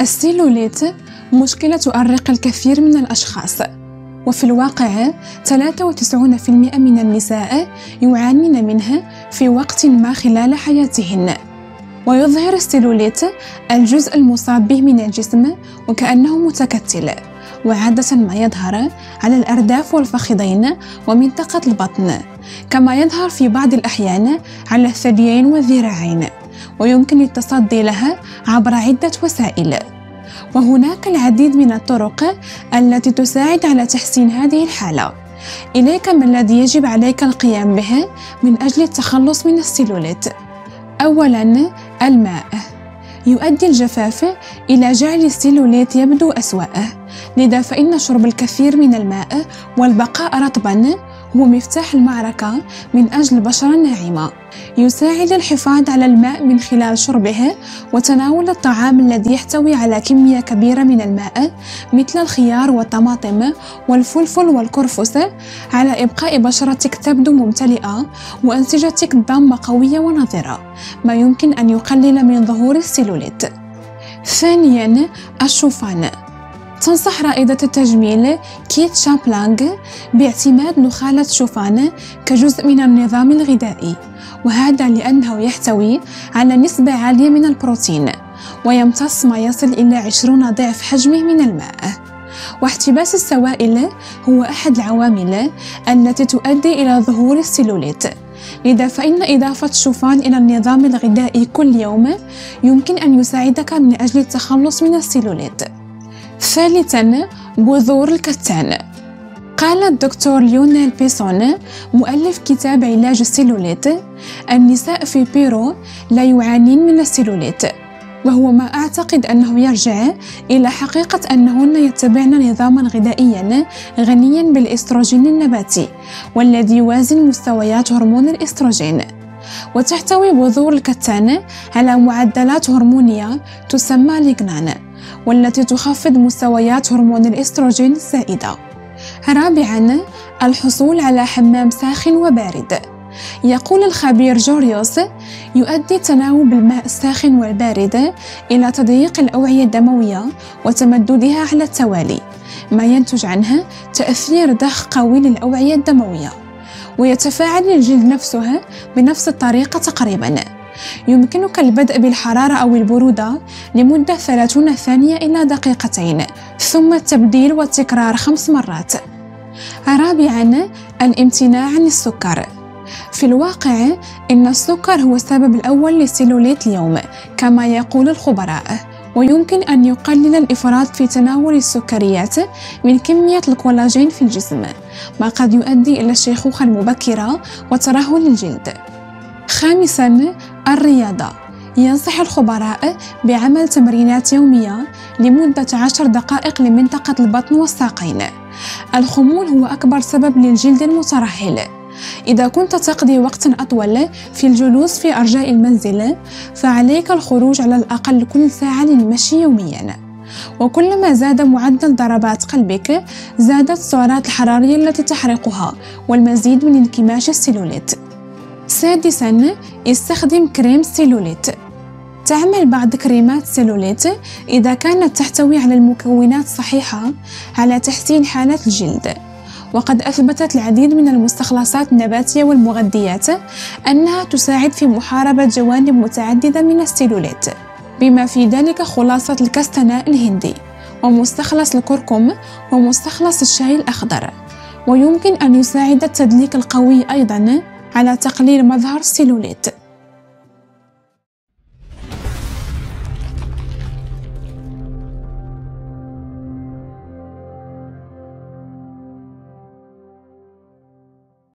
السيلوليت مشكلة تؤرق الكثير من الأشخاص، وفي الواقع 93% من النساء يعانين منها في وقت ما خلال حياتهن. ويظهر السيلوليت الجزء المصاب به من الجسم وكأنه متكتل، وعادة ما يظهر على الأرداف والفخذين ومنطقة البطن، كما يظهر في بعض الأحيان على الثديين والذراعين، ويمكن التصدي لها عبر عدة وسائل. وهناك العديد من الطرق التي تساعد على تحسين هذه الحالة. إليك ما الذي يجب عليك القيام به من أجل التخلص من السيلوليت. أولاً، الماء. يؤدي الجفاف إلى جعل السيلوليت يبدو أسوأ، لذا فإن شرب الكثير من الماء والبقاء رطباً هو مفتاح المعركة من أجل بشرة ناعمة. يساعد الحفاظ على الماء من خلال شربه وتناول الطعام الذي يحتوي على كمية كبيرة من الماء مثل الخيار والطماطم والفلفل والكرفس، على إبقاء بشرتك تبدو ممتلئة وأنسجتك الدم قوية ونضرة، ما يمكن أن يقلل من ظهور السيلوليت. ثانياً، الشوفان. تنصح رائدة التجميل كيت شامبلانغ باعتماد نخالة شوفان كجزء من النظام الغذائي، وهذا لأنه يحتوي على نسبة عالية من البروتين، ويمتص ما يصل إلى 20 ضعف حجمه من الماء. واحتباس السوائل هو أحد العوامل التي تؤدي إلى ظهور السيلوليت، لذا فإن إضافة الشوفان إلى النظام الغذائي كل يوم يمكن أن يساعدك من أجل التخلص من السيلوليت. ثالثاً، بذور الكتان. قال الدكتور ليونيل بيسون مؤلف كتاب علاج السيلوليت: النساء في بيرو لا يعانين من السيلوليت، وهو ما أعتقد أنه يرجع إلى حقيقة أنهن يتبعن نظاماً غذائياً غنياً بالإستروجين النباتي، والذي يوازن مستويات هرمون الإستروجين. وتحتوي بذور الكتان على معدلات هرمونية تسمى ليغنان، والتي تخفض مستويات هرمون الإستروجين الزائدة. رابعاً، الحصول على حمام ساخن وبارد. يقول الخبير جوريوس: يؤدي تناوب الماء الساخن والبارد إلى تضييق الأوعية الدموية وتمددها على التوالي، ما ينتج عنه تأثير ضخ قوي للأوعية الدموية. ويتفاعل الجلد نفسه بنفس الطريقة تقريباً. يمكنك البدء بالحرارة أو البرودة لمدة 30 ثانية إلى دقيقتين، ثم التبديل والتكرار 5 مرات. رابعاً، الامتناع عن السكر. في الواقع إن السكر هو السبب الأول للسيلوليت اليوم كما يقول الخبراء، ويمكن أن يقلل الإفراط في تناول السكريات من كمية الكولاجين في الجسم، ما قد يؤدي إلى الشيخوخة المبكرة وترهل الجلد. خامساً، الرياضة. ينصح الخبراء بعمل تمرينات يومية لمدة 10 دقائق لمنطقة البطن والساقين. الخمول هو أكبر سبب للجلد المترهل. إذا كنت تقضي وقتاً أطول في الجلوس في أرجاء المنزل، فعليك الخروج على الأقل كل ساعة للمشي يومياً. وكلما زاد معدل ضربات قلبك، زادت السعرات الحرارية التي تحرقها، والمزيد من انكماش السيلوليت. سادساً، استخدم كريم سيلوليت. تعمل بعض كريمات السيلوليت إذا كانت تحتوي على المكونات الصحيحة على تحسين حالة الجلد. وقد أثبتت العديد من المستخلصات النباتية والمغذيات أنها تساعد في محاربة جوانب متعددة من السيلوليت، بما في ذلك خلاصة الكستناء الهندي، ومستخلص الكركم، ومستخلص الشاي الأخضر. ويمكن أن يساعد التدليك القوي أيضاً على تقليل مظهر السيلوليت.